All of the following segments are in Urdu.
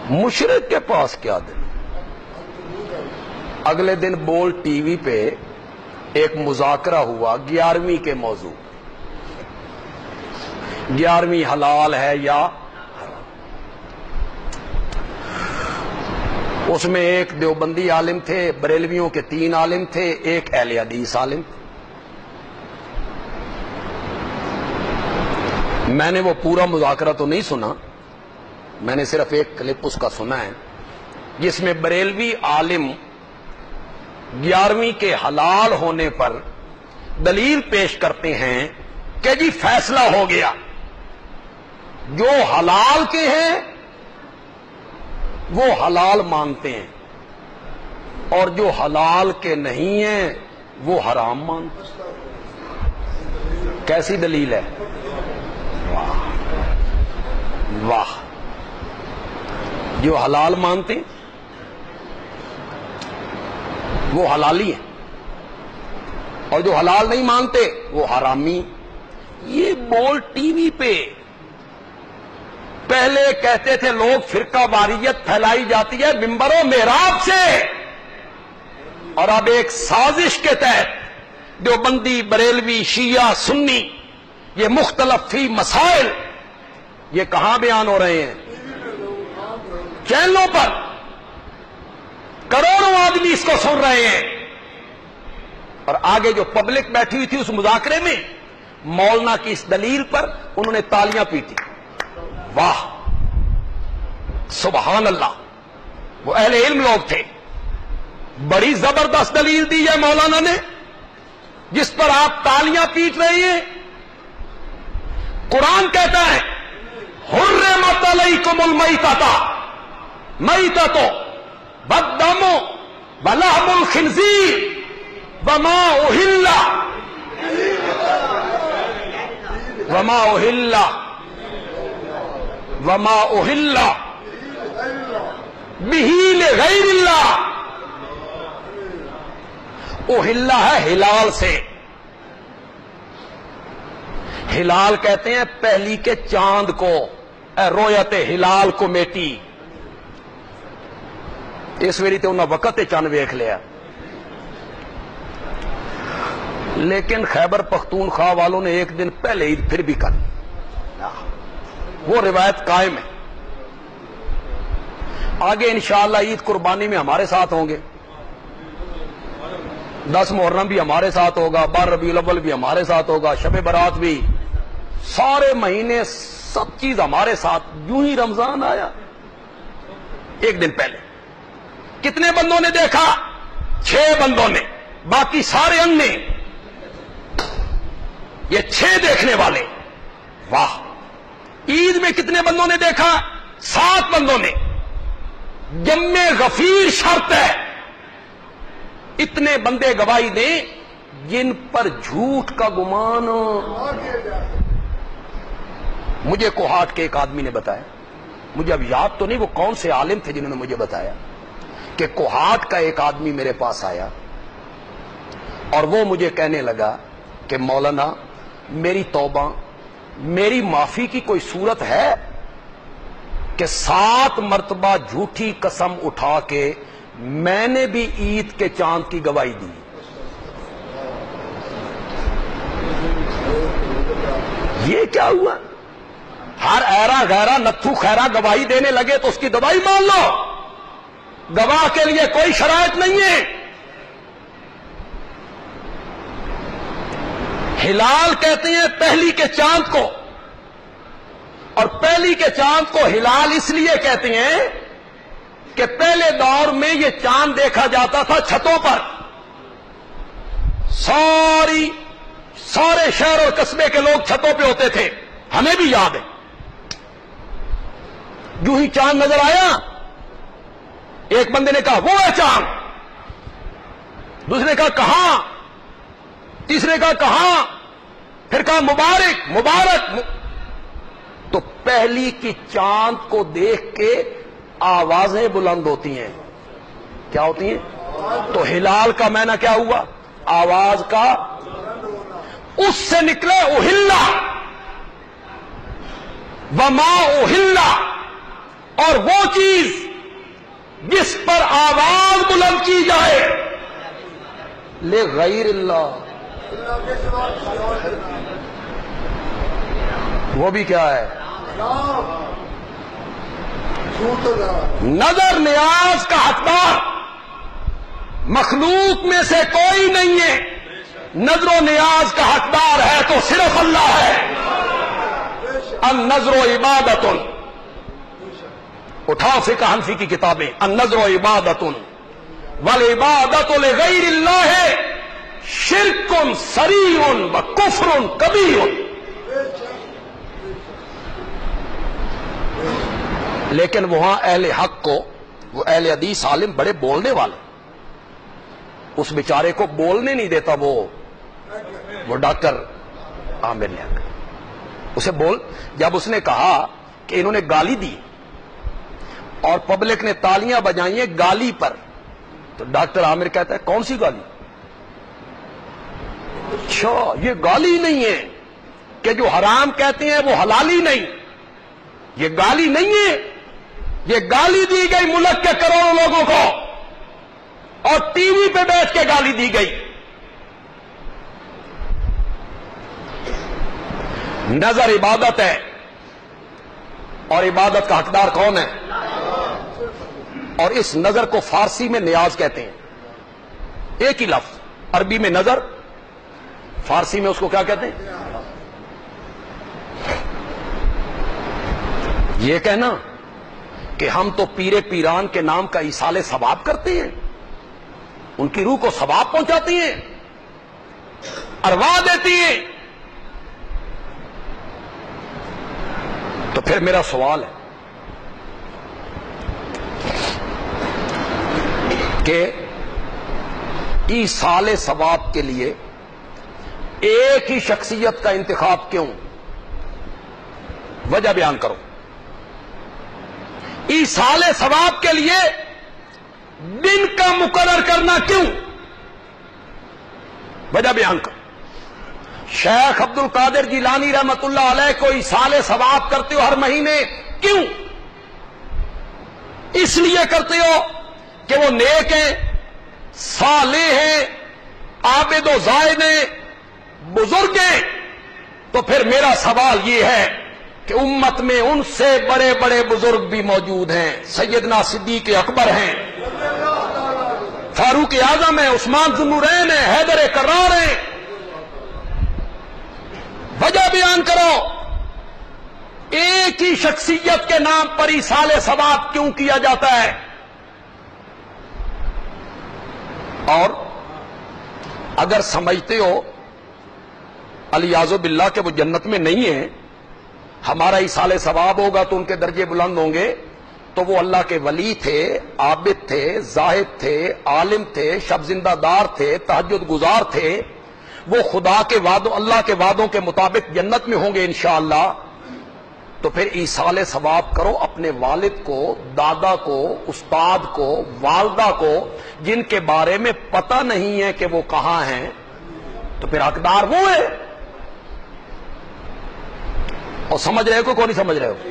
مشرک کے پاس کیا دل. اگلے دن بول ٹی وی پہ ایک مذاکرہ ہوا 11ویں کے موضوع. 11ویں حلال ہے یا حرام. اس میں ایک دیوبندی عالم تھے، بریلویوں کے 3 عالم تھے، ایک اہل حدیث عالم. میں نے وہ پورا مذاکرہ تو نہیں سنا، میں نے صرف ایک کلپ اس کا سنا ہے، جس میں بریلوی عالم 11ویں کے حلال ہونے پر دلیل پیش کرتے ہیں کہ جی فیصلہ ہو گیا، جو حلال کے ہیں وہ حلال مانتے ہیں اور جو حلال کے نہیں ہیں وہ حرام مانتے ہیں. کیسی دلیل ہے؟ واہ واہ. جو حلال مانتے ہیں وہ حلالی ہیں اور جو حلال نہیں مانتے وہ حرامی. یہ بول ٹی وی پہ پہلے کہتے تھے لوگ فرقہ واریت پھیلائی جاتی ہے ممبر و محراب سے، اور اب ایک سازش کے تحت دیوبندی، بریلوی، شیعہ، سنی، یہ مختلف فی مسائل یہ کہاں بیان ہو رہے ہیں؟ چینلوں پر. کروڑوں آدمی اس کو سن رہے ہیں. اور آگے جو پبلک بیٹھی ہوئی تھی اس مذاکرے میں، مولانا کی اس دلیل پر انہوں نے تالیاں پیٹی. واہ سبحان اللہ. وہ اہل علم لوگ تھے. بڑی زبردست دلیل دی ہے مولانا نے، جس پر آپ تالیاں پیٹ رہے ہیں. قرآن کہتا ہے حرمت علیکم المیتۃ، میتۃ والدم ولحم الخنزیر وما اہل بہ لغیر اللہ. اہل ہے ہلال سے. ہلال کہتے ہیں پہلی کے چاند کو، رویت ہلال کمیٹی. اس ویری تے انہاں وقت چند ویکھ لیا. لیکن خیبر پختونخوا والوں نے ایک دن پہلے عید پھر بھی کر. وہ روایت قائم ہے. آگے انشاءاللہ عید قربانی میں ہمارے ساتھ ہوں گے، 10 محرم بھی ہمارے ساتھ ہوگا، 12 ربیع الاول بھی ہمارے ساتھ ہوگا، شب برات بھی، سارے مہینے سب چیز ہمارے ساتھ. یوں ہی رمضان آیا ایک دن پہلے. کتنے بندوں نے دیکھا؟ 6 بندوں نے، باقی سارے ان نے. یہ 6 دیکھنے والے. واہ. عید میں کتنے بندوں نے دیکھا؟ 7 بندوں نے. جم غفیر شرط ہے اتنے بندے گواہی دیں جن پر جھوٹ کا گمان. مجھے کوہاٹ کے ایک آدمی نے بتایا، مجھے اب یاد تو نہیں وہ کون سے عالم تھے جنہوں نے مجھے بتایا کہ کوہاٹ کا ایک آدمی میرے پاس آیا اور وہ مجھے کہنے لگا کہ مولانا میری توبہ، میری معافی کی کوئی صورت ہے کہ 7 مرتبہ جھوٹی قسم اٹھا کے میں نے بھی عید کے چاند کی گواہی دی. یہ کیا ہوا؟ ہر ایرا غیرہ نتھو خیرہ گواہی دینے لگے تو اس کی گواہی مان لو. گواہ کے لیے کوئی شرائط نہیں ہے. ہلال کہتے ہیں پہلی کے چاند کو، اور پہلی کے چاند کو ہلال اس لیے کہتے ہیں کہ پہلے دور میں یہ چاند دیکھا جاتا تھا چھتوں پر. سارے شہر اور قصبے کے لوگ چھتوں پہ ہوتے تھے. ہمیں بھی یاد ہے. جو ہی چاند نظر آیا ایک بندے نے کہا وہ ہے چاند، دوسرے نے کہا کہاں، تیسرے کہا کہاں، پھر کہا مبارک مبارک. تو پہلی کی چاند کو دیکھ کے آوازیں بلند ہوتی ہیں. کیا ہوتی ہیں؟ تو ہلال کا معنی کیا ہوا؟ آواز کا. اس سے نکلے اہلا وما اہلا، اور وہ چیز جس پر آواز بلند کی جائے لغیر اللہ، وہ بھی کیا ہے؟ نظر نیاز کا حقدار مخلوق میں سے کوئی نہیں ہے، نظر و نیاز کا حقدار ہے تو صرف اللہ ہے۔ النظر و عبادت، اٹھاؤ فقہ حنفی کی کتابیں، النظر و عبادت والعبادت لغیر اللہ شرک صریح و کفر کبیر۔ لیکن وہاں اہل حق کو، وہ اہل حدیث عالم بڑے بولنے والے، اس بیچارے کو بولنے نہیں دیتا وہ ڈاکٹر عامر لیاقت اسے بول، جب اس نے کہا کہ انہوں نے گالی دی اور پبلک نے تالیاں بجائی ہیں گالی پر، تو ڈاکٹر عامر کہتا ہے کون سی گالی؟ اچھا یہ گالی نہیں ہے کہ جو حرام کہتے ہیں وہ حلالی نہیں، یہ گالی نہیں ہے، یہ گالی دی گئی ملک کے کروڑوں لوگوں کو، اور ٹی وی پہ بیٹھ کے گالی دی گئی۔ نظر عبادت ہے، اور عبادت کا حقدار کون ہے؟ اور اس نظر کو فارسی میں نیاز کہتے ہیں، ایک ہی لفظ، عربی میں نظر، فارسی میں اس کو کیا کہتے ہیں؟ یہ کہنا کہ ہم تو پیر پیران کے نام کا ایصال ثواب کرتے ہیں، ان کی روح کو ثواب پہنچاتی ہیں، ارواح دیتی ہیں، تو پھر میرا سوال ہے کہ ایصال ثواب کے لیے ایک ہی شخصیت کا انتخاب کیوں؟ وجہ بیان کرو۔ ایصال ثواب کے لیے دن کا مقرر کرنا کیوں؟ وجہ بیان کرو۔ شیخ عبد القادر جیلانی رحمت اللہ علیہ کو ایصال ثواب کرتے ہو ہر مہینے، کیوں؟ اس لیے کرتے ہو کہ وہ نیک ہیں، صالح ہیں، عابد و زاہد ہیں، بزرگ ہیں۔ تو پھر میرا سوال یہ ہے کہ امت میں ان سے بڑے بڑے بزرگ بھی موجود ہیں، سیدنا صدیق اکبر ہیں، فاروق اعظم ہیں، عثمان ذو النورین ہیں، حیدر کرار ہیں۔ وجہ بیان کرو، ایک ہی شخصیت کے نام پر ایصال ثواب کیوں کیا جاتا ہے؟ اور اگر سمجھتے ہو الیاذ باللہ کہ وہ جنت میں نہیں ہیں، ہمارا ایصال ثواب ہوگا تو ان کے درجے بلند ہوں گے، تو وہ اللہ کے ولی تھے، عابد تھے، زاہد تھے، عالم تھے، شب زندہ دار تھے، تہجد گزار تھے، وہ خدا کے وعدوں، اللہ کے وعدوں کے مطابق جنت میں ہوں گے انشاءاللہ۔ تو پھر ایصال ثواب کرو اپنے والد کو، دادا کو، استاد کو، والدہ کو، جن کے بارے میں پتہ نہیں ہے کہ وہ کہاں ہیں، تو پھر حقدار وہ ہے۔ اور سمجھ رہے ہو کو نہیں سمجھ رہے ہو؟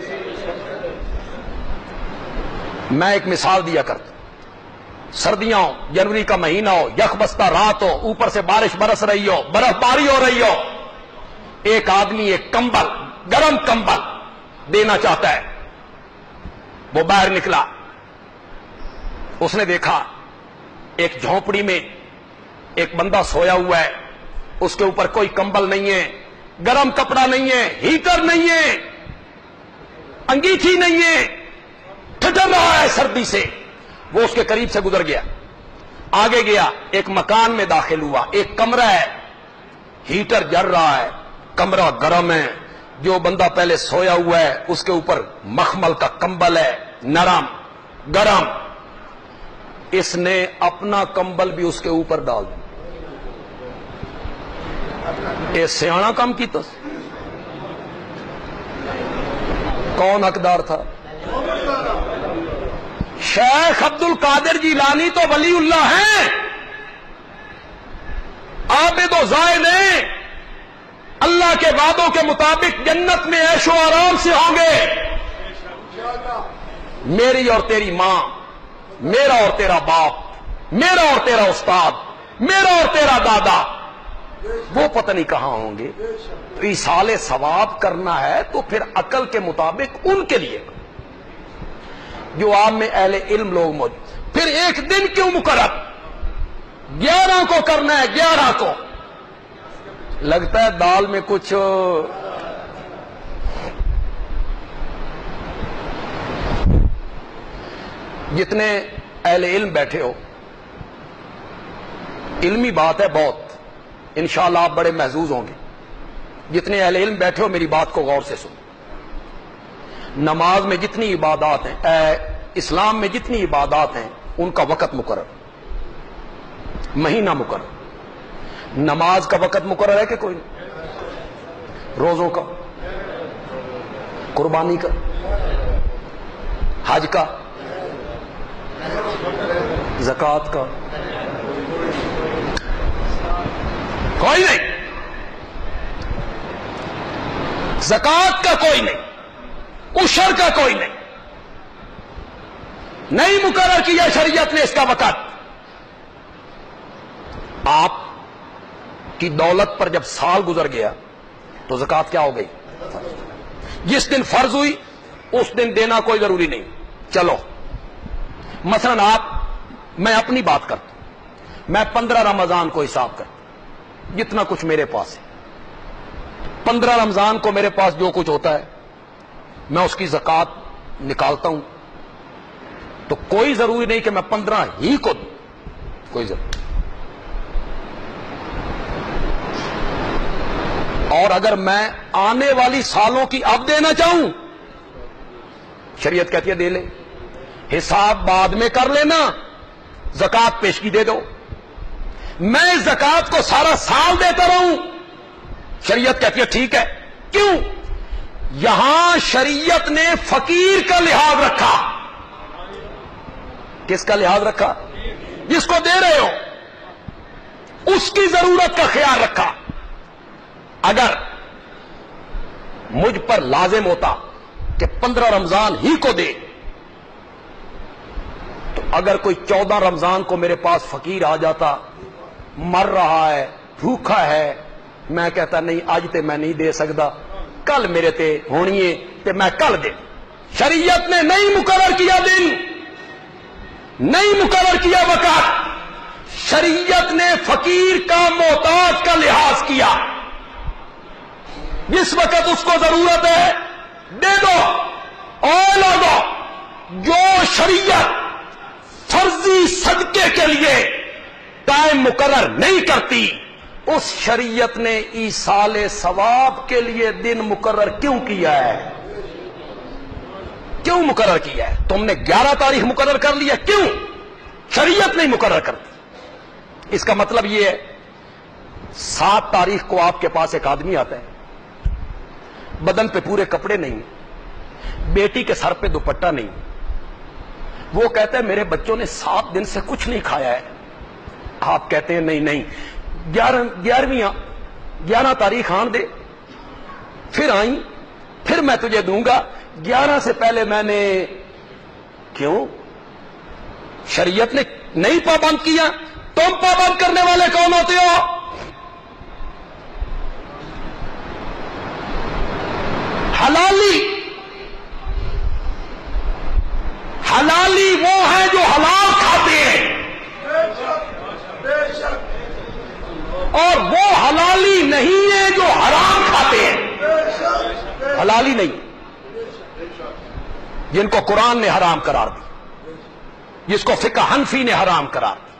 میں ایک مثال دیا کرتا، سردیاں ہو، جنوری کا مہینہ ہو، یخ بستہ رات ہو، اوپر سے بارش برس رہی ہو، برف باری ہو رہی ہو، ایک آدمی ایک کمبل، گرم کمبل دینا چاہتا ہے، وہ باہر نکلا، اس نے دیکھا ایک جھونپڑی میں ایک بندہ سویا ہوا ہے، اس کے اوپر کوئی کمبل نہیں ہے، گرم کپڑا نہیں ہے، ہیٹر نہیں ہے، انگیٹھی نہیں ہے، ٹھٹر رہا ہے سردی سے۔ وہ اس کے قریب سے گزر گیا، آگے گیا، ایک مکان میں داخل ہوا، ایک کمرہ ہے، ہیٹر جل رہا ہے، کمرہ گرم ہے، جو بندہ پہلے سویا ہوا ہے اس کے اوپر مخمل کا کمبل ہے، نرم گرم، اس نے اپنا کمبل بھی اس کے اوپر ڈال دیا۔ یہ سیاںا کام کی تو کون حقدار تھا؟ شیخ عبد القادر جیلانی تو ولی اللہ ہیں، عابد و زاہد ہیں، اللہ کے وعدوں کے مطابق جنت میں عیش و آرام سے ہوں گے۔ میری اور تیری ماں، میرا اور تیرا باپ، میرا اور تیرا استاد، میرا اور تیرا دادا، وہ پتہ نہیں کہاں ہوں گے. تو ایصال ثواب کرنا ہے تو پھر عقل کے مطابق ان کے لیے جو آپ میں اہل علم لوگ موجود. پھر ایک دن کیوں مقرر؟ 11 کو کرنا ہے، 11 کو. لگتا ہے دال میں کچھ جتنے اہل علم بیٹھے ہو، علمی بات ہے بہت، انشاءاللہ آپ بڑے محظوظ ہوں گے. جتنے اہل علم بیٹھے ہو میری بات کو غور سے سنو. نماز میں جتنی عبادات ہیں، اسلام میں جتنی عبادات ہیں، ان کا وقت مقرر، مہینہ مقرر. نماز کا وقت مقرر ہے کہ کوئی نہیں؟ روزوں کا، قربانی کا، حج کا، زکوٰۃ کا، کوئی نہیں. زکوٰۃ کا کوئی نہیں، عشر کا کوئی نہیں. نہیں مقرر کیا شریعت نے اس کا وقت. آپ کی دولت پر جب سال گزر گیا تو زکوٰۃ کیا ہو گئی؟ جس دن فرض ہوئی اس دن دینا کوئی ضروری نہیں. چلو مثلا میں اپنی بات کرتا ہوں، میں 15 رمضان کو حساب کرتا ہوں، جتنا کچھ میرے پاس ہے 15 رمضان کو میرے پاس جو کچھ ہوتا ہے میں اس کی زکوٰۃ نکالتا ہوں. تو کوئی ضروری نہیں کہ میں 15 ہی کو دوں، کوئی ضروری. اور اگر میں آنے والی سالوں کی اب دینا چاہوں، شریعت کہتی ہے دے لے، حساب بعد میں کر لینا، زکوٰۃ پیشگی دے دو. میں زکوٰۃ کو سارا سال دیتا رہوں، شریعت کہتی ہے ٹھیک ہے. کیوں؟ یہاں شریعت نے فقیر کا لحاظ رکھا. کس کا لحاظ رکھا؟ جس کو دے رہے ہو اس کی ضرورت کا خیال رکھا. اگر مجھ پر لازم ہوتا کہ 15 رمضان ہی کو دے، تو اگر کوئی 14 رمضان کو میرے پاس فقیر آ جاتا، مر رہا ہے، بھوکا ہے، میں کہتا نہیں اج تے میں نہیں دے سکتا، کل میرے تے ہونی ہے تے میں کل دے. شریعت نے نہیں مقرر کیا دن، نہیں مقرر کیا وقت. شریعت نے فقیر کا، محتاج کا لحاظ کیا. جس وقت اس کو ضرورت ہے دے دو. اور لوگوں، جو شریعت فرضی صدقے کے لیے ٹائم مقرر نہیں کرتی، اس شریعت نے ایصال ثواب کے لیے دن مقرر کیوں کیا ہے؟ کیوں مقرر کیا ہے؟ تم نے 11 تاریخ مقرر کر لیا، کیوں؟ شریعت نہیں مقرر کرتی. اس کا مطلب یہ ہے 7 تاریخ کو آپ کے پاس ایک آدمی آتا ہے، بدن پہ پورے کپڑے نہیں، بیٹی کے سر پہ دوپٹہ نہیں، وہ کہتا ہے میرے بچوں نے 7 دن سے کچھ نہیں کھایا ہے. آپ کہتے ہیں نہیں 11 تاریخ آن دے، پھر آئیں، پھر میں تجھے دوں گا. 11 سے پہلے میں نے کیوں؟ شریعت نے نہیں پابند کیا. تم پابند کرنے والے کون ہوتے ہو؟ حلالی وہ ہیں جو حلال کھاتے ہیں، اور وہ حلالی نہیں ہے جو حرام کھاتے ہیں. حلالی نہیں جن کو قرآن نے حرام قرار دی، جس کو فقہ حنفی نے حرام قرار دی.